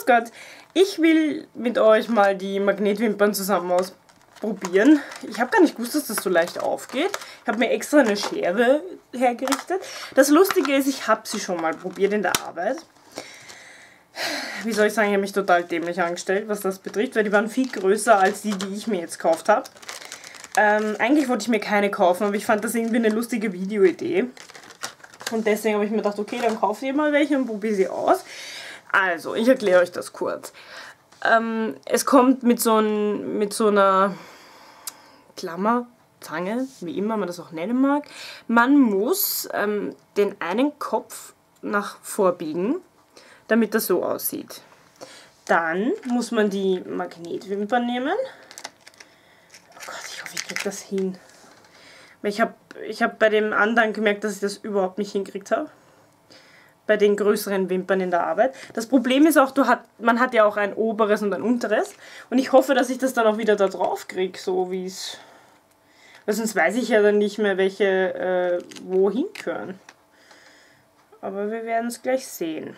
Gott, ich will mit euch mal die Magnetwimpern zusammen ausprobieren. Ich habe gar nicht gewusst, dass das so leicht aufgeht. Ich habe mir extra eine Schere hergerichtet. Das Lustige ist, ich habe sie schon mal probiert in der Arbeit. Wie soll ich sagen, ich habe mich total dämlich angestellt, was das betrifft, weil die waren viel größer als die, die ich mir jetzt gekauft habe. Eigentlich wollte ich mir keine kaufen, aber ich fand das irgendwie eine lustige Videoidee. Und deswegen habe ich mir gedacht, okay, dann kaufe ich mal welche und probiere sie aus. Also, ich erkläre euch das kurz. Es kommt mit so einer Klammerzange, wie immer man das auch nennen mag. Man muss den einen Kopf nach vorbiegen, damit das so aussieht. Dann muss man die Magnetwimpern nehmen. Oh Gott, ich hoffe, ich kriege das hin. Ich hab bei dem anderen gemerkt, dass ich das überhaupt nicht hingekriegt habe. Bei den größeren Wimpern in der Arbeit. Das Problem ist auch, man hat ja auch ein oberes und ein unteres. Und ich hoffe, dass ich das dann auch wieder da drauf kriege, so wie es... Weil sonst weiß ich ja dann nicht mehr, welche wohin gehören. Aber wir werden es gleich sehen.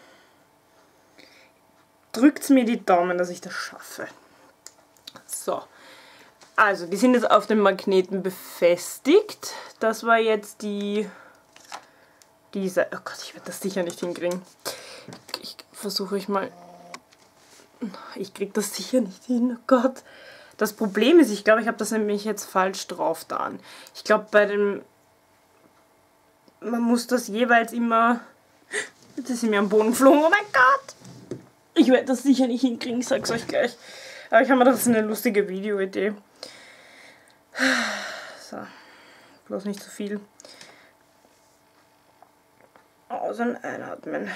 Drückt mir die Daumen, dass ich das schaffe. So. Also, die sind jetzt auf dem Magneten befestigt. Das war jetzt diese... Oh Gott, ich werde das sicher nicht hinkriegen. Ich versuche ich mal... Ich kriege das sicher nicht hin, oh Gott. Das Problem ist, ich glaube, ich habe das nämlich jetzt falsch drauf da. Ich glaube, bei dem... Man muss das jeweils immer... Jetzt ist sie mir am Boden geflogen, oh mein Gott! Ich werde das sicher nicht hinkriegen, ich sag's euch gleich. Aber ich habe mir gedacht, das ist eine lustige Videoidee. So, bloß nicht zu viel. Aus- und einatmen.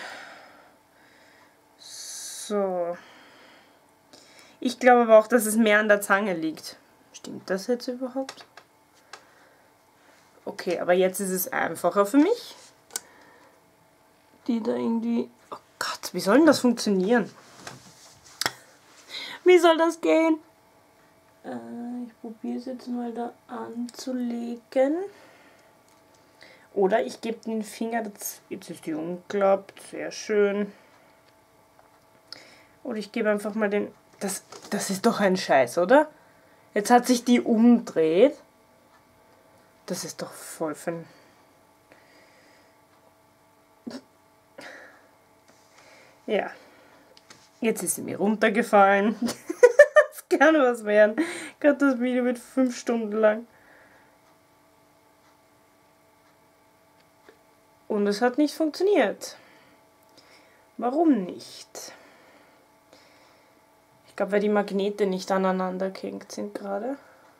So. Ich glaube aber auch, dass es mehr an der Zange liegt. Stimmt das jetzt überhaupt? Okay, aber jetzt ist es einfacher für mich. Die da irgendwie... Oh Gott, wie soll denn das funktionieren? Wie soll das gehen? Ich probiere es jetzt mal da anzulegen. Oder ich gebe den Finger, jetzt ist die umgeklappt, sehr schön. Oder ich gebe einfach mal den... Das ist doch ein Scheiß, oder? Jetzt hat sich die umdreht. Das ist doch voll für ein... Ja. Jetzt ist sie mir runtergefallen. Das kann was werden. Gerade das Video wird 5 Stunden lang. Und es hat nicht funktioniert. Warum nicht? Ich glaube, weil die Magnete nicht aneinander gehängt sind gerade.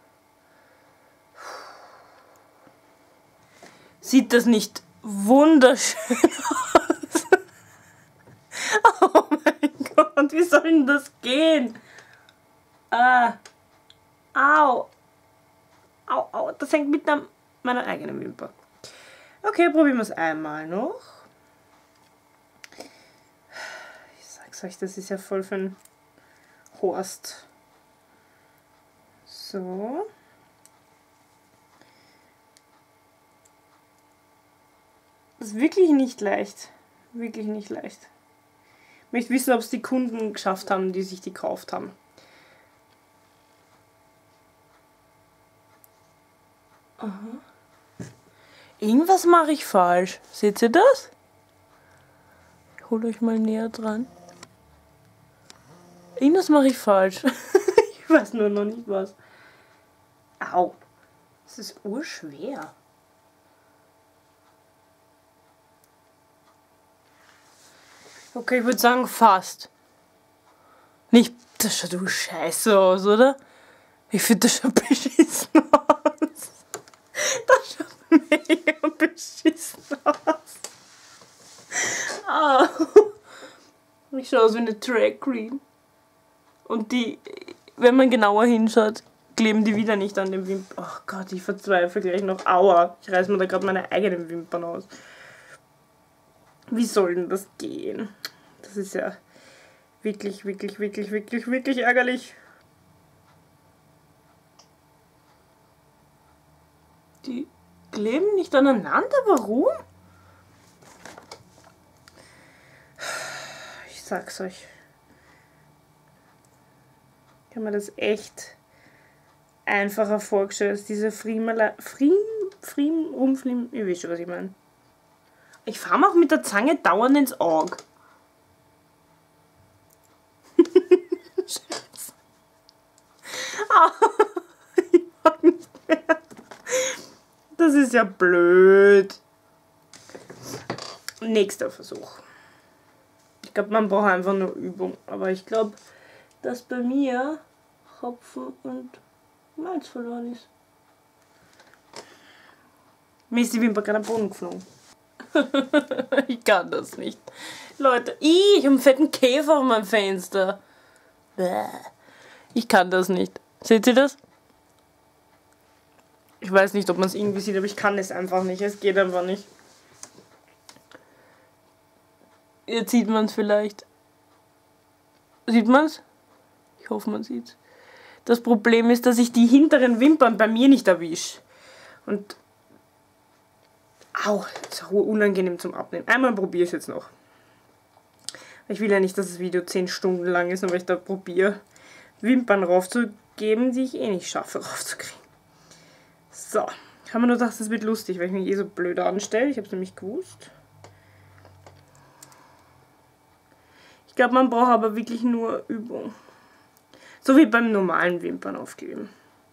Sieht das nicht wunderschön aus? Oh mein Gott, wie soll denn das gehen? Au. Au, au, das hängt mit meiner eigenen Wimper. Okay, probieren wir es einmal noch. Ich sag's euch, das ist ja voll für ein Horst. So. Das ist wirklich nicht leicht. Wirklich nicht leicht. Ich möchte wissen, ob es die Kunden geschafft haben, die sich die gekauft haben. Aha. Irgendwas mache ich falsch. Seht ihr das? Ich hole euch mal näher dran. Irgendwas mache ich falsch. Ich weiß nur noch nicht was. Au. Das ist urschwer. Okay, ich würde sagen fast. Nicht, das schaut du scheiße aus, oder? Ich finde, das schaut beschissen aus. Das schaut mega beschissen aus. Au. Ich schaue aus wie eine Drag Queen. Und die, wenn man genauer hinschaut, kleben die wieder nicht an den Wimpern. Oh Gott, ich verzweifle gleich noch. Aua, ich reiß mir da gerade meine eigenen Wimpern aus. Wie soll denn das gehen? Das ist ja wirklich, wirklich, wirklich, wirklich, wirklich ärgerlich. Die kleben nicht aneinander, warum? Ich sag's euch. habe mir das echt einfacher vorgestellt als diese Rumflim, ihr wisst schon, was ich meine. Ich fahre mir auch mit der Zange dauernd ins Auge. Scheiße. Ich mag nicht mehr. Das ist ja blöd. Nächster Versuch. Ich glaube, man braucht einfach nur Übung. Aber ich glaube, dass bei mir Hopfen und Malz verloren ist. Mir ist die Wimper gerade am Boden geflogen. Ich kann das nicht. Leute, ich habe einen fetten Käfer auf meinem Fenster. Bäh. Ich kann das nicht. Seht ihr das? Ich weiß nicht, ob man es irgendwie sieht, aber ich kann es einfach nicht. Es geht einfach nicht. Jetzt sieht man es vielleicht. Sieht man es? Ich hoffe, man sieht es. Das Problem ist, dass ich die hinteren Wimpern bei mir nicht erwische. Und... Au, das ist unangenehm zum Abnehmen. Einmal probiere ich es jetzt noch. Ich will ja nicht, dass das Video 10 Stunden lang ist, aber ich da probiere, Wimpern raufzugeben, die ich eh nicht schaffe raufzukriegen. So, ich habe mir nur gedacht, das wird lustig, weil ich mich eh so blöd anstelle. Ich habe es nämlich gewusst. Ich glaube, man braucht aber wirklich nur Übung. So wie beim normalen Wimpern aufkleben.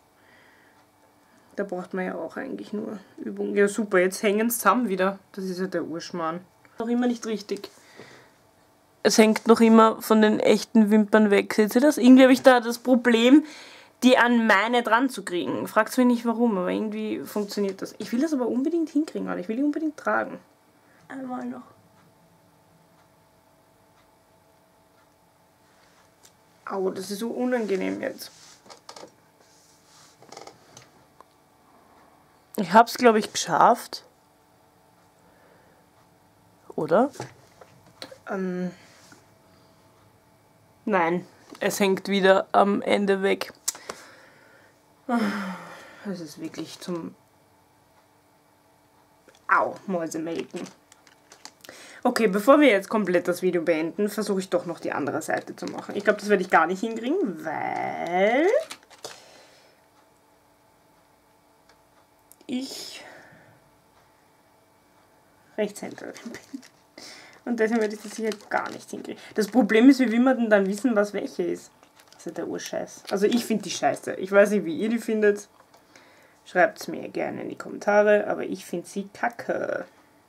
Da braucht man ja auch eigentlich nur Übung. Ja super, jetzt hängen sie zusammen wieder. Das ist ja der Urschmarrn. Noch immer nicht richtig. Es hängt noch immer von den echten Wimpern weg. Seht ihr das? Irgendwie habe ich da das Problem, die an meine dran zu kriegen. Fragt mich nicht warum, aber irgendwie funktioniert das. Ich will das aber unbedingt hinkriegen, Alter. Ich will die unbedingt tragen. Einmal noch. Au, das ist so unangenehm jetzt. Ich habe es, glaube ich, geschafft. Oder? Nein, es hängt wieder am Ende weg. Das ist wirklich zum... Au, Mäusemelken. Okay, bevor wir jetzt komplett das Video beenden, versuche ich doch noch die andere Seite zu machen. Ich glaube, das werde ich gar nicht hinkriegen, weil ich Rechtshänderin bin. Und deswegen werde ich das hier gar nicht hinkriegen. Das Problem ist, wie will man denn dann wissen, was welche ist? Das ist ja der Urscheiß. Also ich finde die scheiße. Ich weiß nicht, wie ihr die findet. Schreibt es mir gerne in die Kommentare, aber ich finde sie kacke.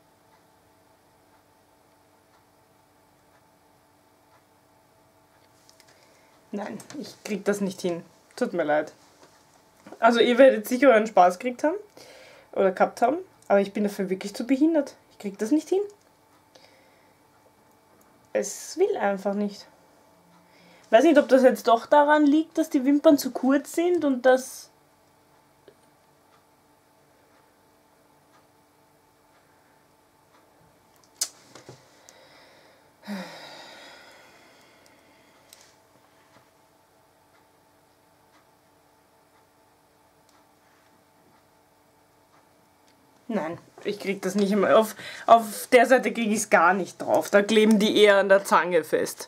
Nein, ich krieg das nicht hin. Tut mir leid. Also ihr werdet sicher euren Spaß gekriegt haben. Oder gehabt haben. Aber ich bin dafür wirklich zu behindert. Ich krieg das nicht hin. Es will einfach nicht. Weiß nicht, ob das jetzt doch daran liegt, dass die Wimpern zu kurz sind und dass... Nein, ich krieg das nicht immer. Auf der Seite kriege ich es gar nicht drauf. Da kleben die eher an der Zange fest.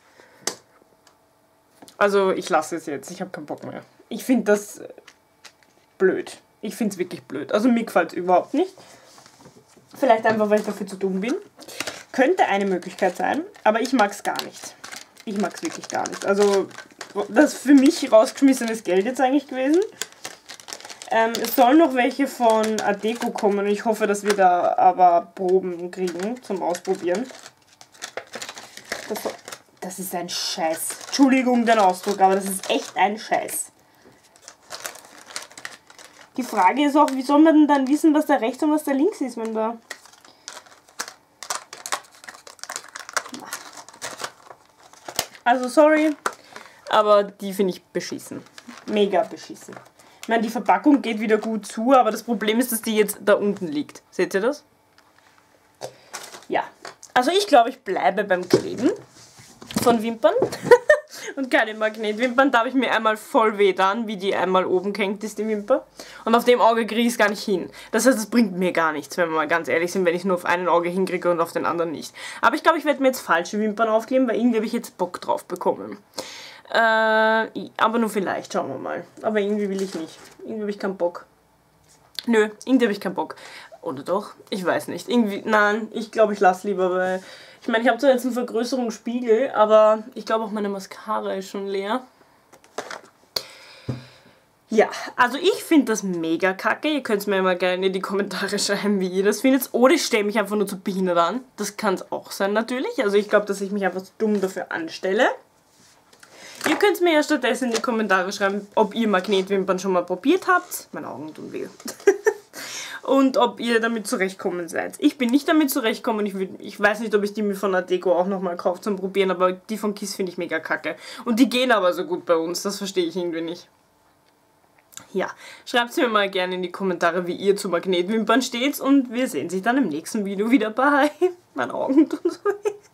Also ich lasse es jetzt. Ich habe keinen Bock mehr. Ich finde das blöd. Ich finde es wirklich blöd. Also mir gefällt es überhaupt nicht. Vielleicht einfach, weil ich dafür zu dumm bin. Könnte eine Möglichkeit sein, aber ich mag es gar nicht. Ich mag es wirklich gar nicht. Also das ist für mich rausgeschmissenes Geld jetzt eigentlich gewesen. Es sollen noch welche von Adecco kommen und ich hoffe, dass wir da aber Proben kriegen zum Ausprobieren. Das ist ein Scheiß. Entschuldigung den Ausdruck, aber das ist echt ein Scheiß. Die Frage ist auch, wie soll man denn dann wissen, was da rechts und was da links ist, wenn da... Also sorry, aber die finde ich beschissen. Mega beschissen. Ich meine, die Verpackung geht wieder gut zu, aber das Problem ist, dass die jetzt da unten liegt. Seht ihr das? Ja. Also ich glaube, ich bleibe beim Kleben von Wimpern. Und keine Magnetwimpern. Da habe ich mir einmal voll weh getan, wie die einmal oben gehängt ist, die Wimper. Und auf dem Auge kriege ich es gar nicht hin. Das heißt, es bringt mir gar nichts, wenn wir mal ganz ehrlich sind, wenn ich nur auf einen Auge hinkriege und auf den anderen nicht. Aber ich glaube, ich werde mir jetzt falsche Wimpern aufkleben, weil irgendwie habe ich jetzt Bock drauf bekommen. Aber nur vielleicht, schauen wir mal. Aber irgendwie will ich nicht. Irgendwie habe ich keinen Bock. Nö, irgendwie habe ich keinen Bock. Oder doch? Ich weiß nicht. Irgendwie, nein, ich glaube, ich lasse lieber, weil... Ich meine, ich habe zwar jetzt einen Vergrößerungsspiegel, aber ich glaube auch meine Mascara ist schon leer. Ja, also ich finde das mega kacke. Ihr könnt es mir mal gerne in die Kommentare schreiben, wie ihr das findet. Oder ich stelle mich einfach nur zu behindert an. Das kann es auch sein, natürlich. Also ich glaube, dass ich mich einfach dumm dafür anstelle. Ihr könnt mir ja stattdessen in die Kommentare schreiben, ob ihr Magnetwimpern schon mal probiert habt. Meine Augen tun weh. Und ob ihr damit zurechtkommen seid. Ich bin nicht damit zurechtkommen. Ich weiß nicht, ob ich die von Adecco auch nochmal kaufe zum Probieren, aber die von Kiss finde ich mega kacke. Und die gehen aber so gut bei uns. Das verstehe ich irgendwie nicht. Ja, schreibt mir mal gerne in die Kommentare, wie ihr zu Magnetwimpern steht und wir sehen sich dann im nächsten Video wieder bei. Meine Augen tun so weh.